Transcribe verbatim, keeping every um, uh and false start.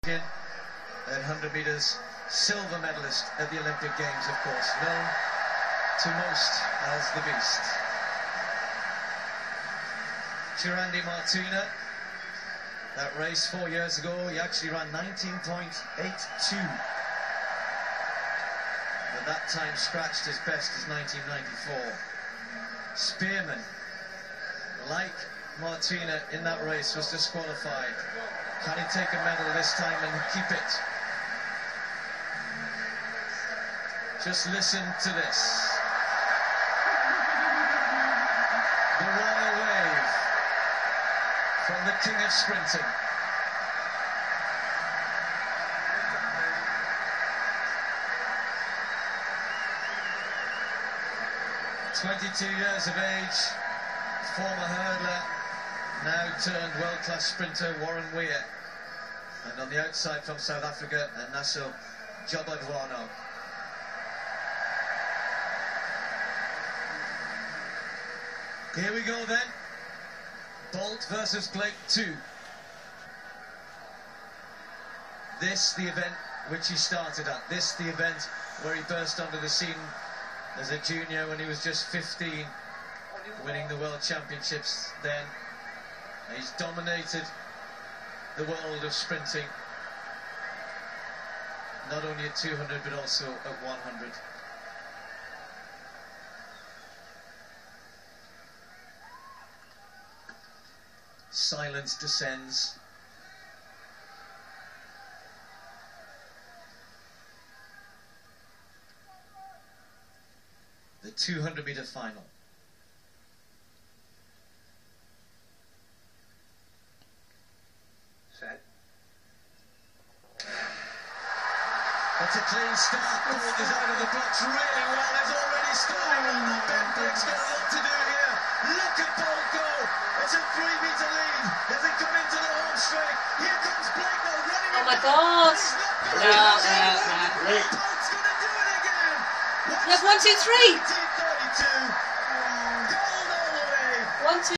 At one hundred metres, silver medalist at the Olympic Games, of course, known to most as the Beast. Chirandi Martina, that race four years ago, he actually ran nineteen point eight two. But that time scratched as best as nineteen ninety-four. Spearman, like Martina in that race, was disqualified. Can he take a medal this time and keep it? Just listen to this. The royal wave from the king of sprinting. twenty-two years of age, former hurdler, now turned world-class sprinter Warren Weir. And on the outside from South Africa, Naso Jobodwano. Here we go then. Bolt versus Blake two. This the event which he started at. This the event where he burst onto the scene as a junior when he was just fifteen, winning the World Championships then. He's dominated the world of sprinting, not only at two hundred but also at one hundred. Silence descends. The two hundred metre final. Set. That's a clean start. Bolt is out of the blocks really well. There's already starting on that. Ben Blake's got a lot to do here. Look at Bolt go. It's a three metre lead as they come into the home straight. Here comes Blake though, running. Oh my God! No, no, no. Bolt's going to do it again. You have one, two, three. nineteen thirty-two. Gold all the way. One, two.